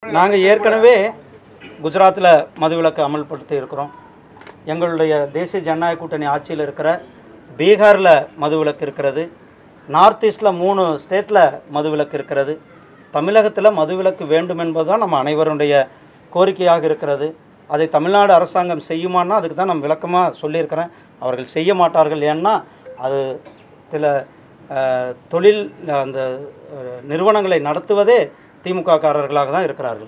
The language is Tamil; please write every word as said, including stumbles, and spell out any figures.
நாங்கள் ஏற்கனவே குஜராத்தில் மதுவிலக்கு அமல்படுத்தி இருக்கிறோம். எங்களுடைய தேசிய ஜனநாயக கூட்டணி ஆட்சியில் இருக்கிற பீகாரில் மதுவிலக்கு இருக்கிறது. நார்த் ஈஸ்டில் மூணு ஸ்டேட்டில் மதுவிலக்கு இருக்கிறது. தமிழகத்தில் மதுவிலக்கு வேண்டும் என்பது தான் நம்ம அனைவருடைய கோரிக்கையாக இருக்கிறது. அதை தமிழ்நாடு அரசாங்கம் செய்யுமான்னா அதுக்கு தான் நம்ம விளக்கமாக சொல்லியிருக்கிறேன். அவர்கள் செய்ய மாட்டார்கள். ஏன்னா அது சில தொழில் அந்த நிறுவனங்களை நடத்துவதே திமுக காரர்களாக தான் இருக்கிறார்கள்.